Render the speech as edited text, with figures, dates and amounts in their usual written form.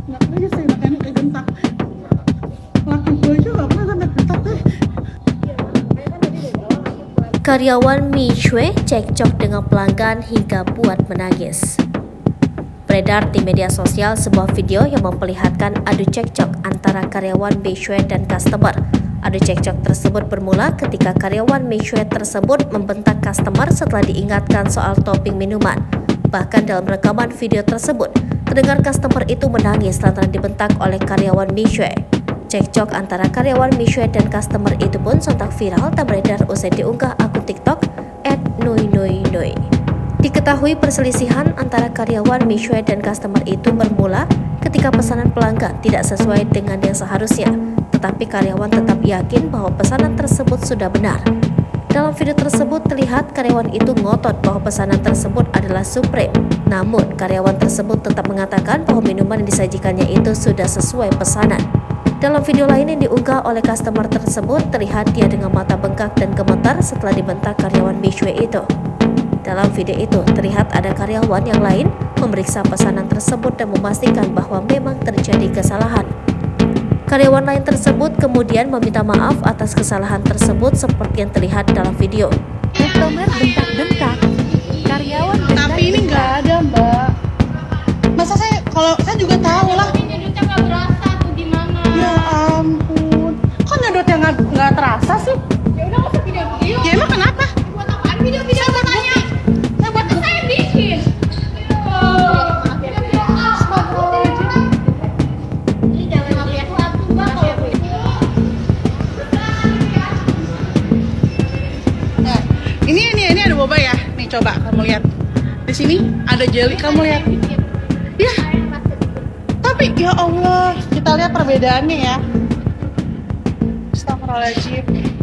Nggak aja sih makanya kayak gentak. Laki gue juga nggak pernah sampai gentak deh. Karyawan Mishwe cekcok dengan pelanggan hingga buat menangis. Beredar di media sosial sebuah video yang memperlihatkan adu cekcok antara karyawan Mishwe dan customer. Adu cekcok tersebut bermula ketika karyawan Mishwe tersebut membentak customer setelah diingatkan soal topping minuman. Bahkan dalam rekaman video tersebut, terdengar customer itu menangis lantaran dibentak oleh karyawan Mishwe. Cekcok antara karyawan Mishwe dan customer itu pun sontak viral dan beredar usai diunggah akun TikTok @nuinuinui. Diketahui perselisihan antara karyawan Mishwe dan customer itu bermula ketika pesanan pelanggan tidak sesuai dengan yang seharusnya, tetapi karyawan tetap yakin bahwa pesanan tersebut sudah benar. Dalam video tersebut terlihat karyawan itu ngotot bahwa pesanan tersebut adalah Supreme. Namun, karyawan tersebut tetap mengatakan bahwa minuman yang disajikannya itu sudah sesuai pesanan. Dalam video lain yang diunggah oleh customer tersebut, terlihat dia dengan mata bengkak dan gemetar setelah dibentak karyawan Mishwe itu. Dalam video itu, terlihat ada karyawan yang lain memeriksa pesanan tersebut dan memastikan bahwa memang terjadi kesalahan. Karyawan lain tersebut kemudian meminta maaf atas kesalahan tersebut seperti yang terlihat dalam video. Customer bentak-bentak, karyawan bentak-bentak. Tapi ini nggak ada, Mbak. Masa kalau saya juga tahu lah. Nyedotnya nggak berasa atau gimana? Ya ampun, kok nyedotnya nggak terasa sih? Ya udah nggak usah video-video. Ya emang kenapa? Buat apaan video-video? Saya tanya. Saya buat saya bikin. Ini jangan lihat satu Mbak kalau begitu. Nah, ini ada boba ya. Nih coba kamu lihat. Di sini ada jelly, kamu lihat. Ya. Tapi ya Allah, kita lihat perbedaannya ya. Astagfirullahaladzim.